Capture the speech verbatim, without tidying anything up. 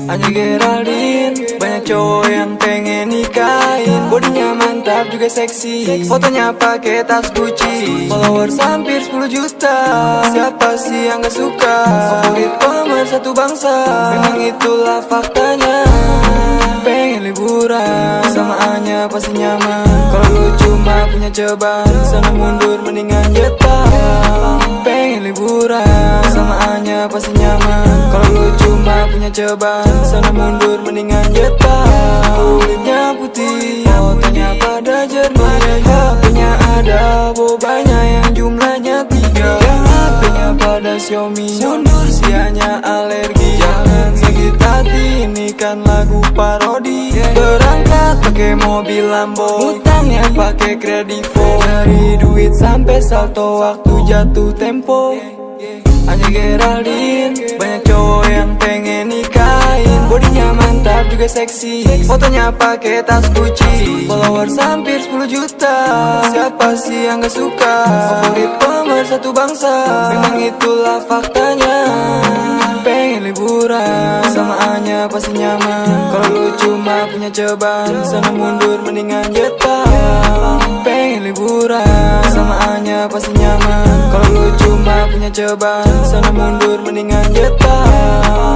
Hanya Geraldine, banyak cowok yang pengen nikahin. Bodinya mantap juga seksi, fotonya pakai tas Gucci. Followers hampir sepuluh juta, siapa sih yang gak suka? Favorit pemersatu bangsa, memang itulah faktanya. Pengen liburan, samaannya pasti nyaman. Kalau lu cuma punya ceban, sana mundur mendingan jetah. Pengen liburan, samaannya pasti nyaman. Kalau lu cuma punya ceban, sana mundur mendingan jetah. Kulitnya putih, fotonya pada jernih. H P-nya ada bobanya yang jumlahnya tiga. Yang H P-nya pada Xiaomi, mundur sianya alergi. Jangan sakit hati, ini kan lagu parodi. Berangkat pakai mobil Lambo, utangnya pakai kredivo. Dari duit sampai salto, waktu jatuh tempo. Hanya Geraldine, banyak cowok yang pengen nikahin. Bodinya mantap juga seksi, fotonya pakai tas Gucci. Followers hampir sepuluh juta, siapa sih yang gak suka? Favorit pemersatu bangsa, memang itulah faktanya. Pengen liburan, samaannya pasti nyaman. Kalau lu cuma punya ceban, sana mundur mendingan jetah. Pengen liburan, samaannya pasti nyaman. Kalau lu cuma punya ceban, sana mundur mendingan jetah.